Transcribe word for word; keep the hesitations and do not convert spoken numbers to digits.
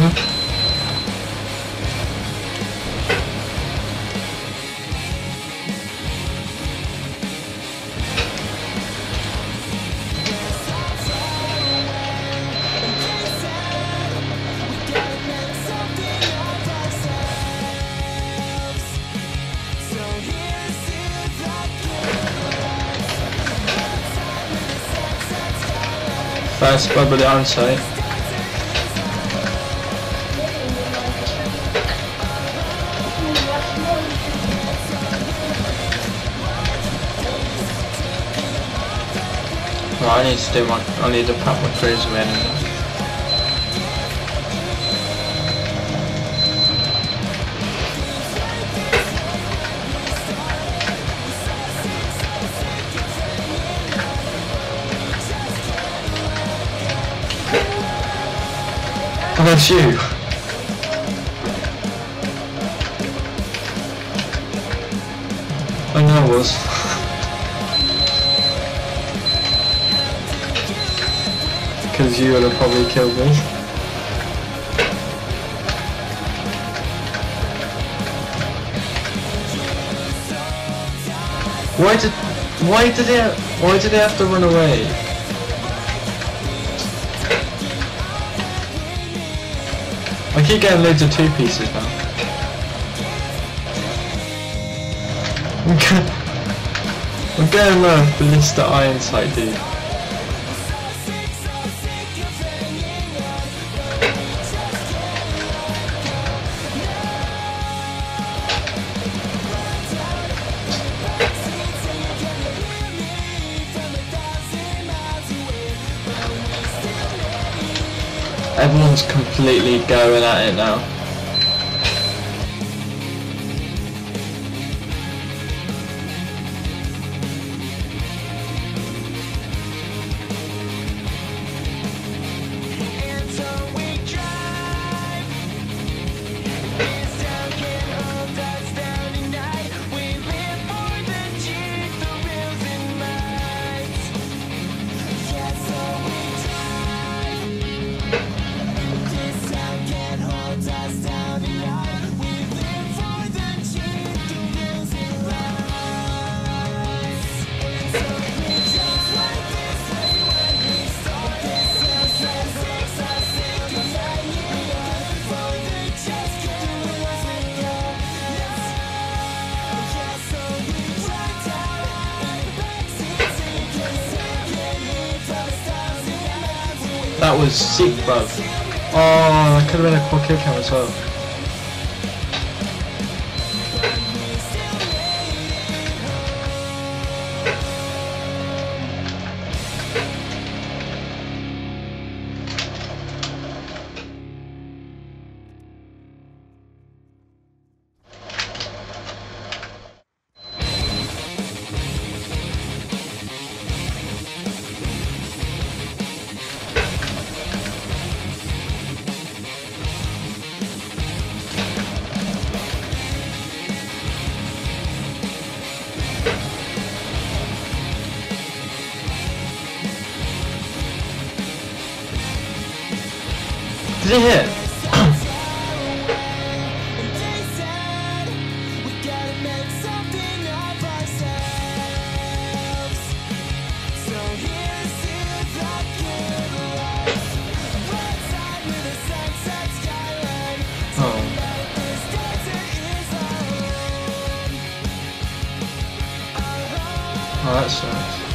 First blood with the onsite. Well, I need to do my, I need to pack my cruiser in. Oh, that's you. I know it was. Because you would have probably killed me. Why did, why did they, why did they have to run away? I keep getting loads of two pieces now. I'm getting, I'm getting a ballista iron sight, dude. Everyone's completely going at it now. That was sick, bro. Oh, that could have been a quad kill count as well. Did he hit? Oh. Oh, that sucks.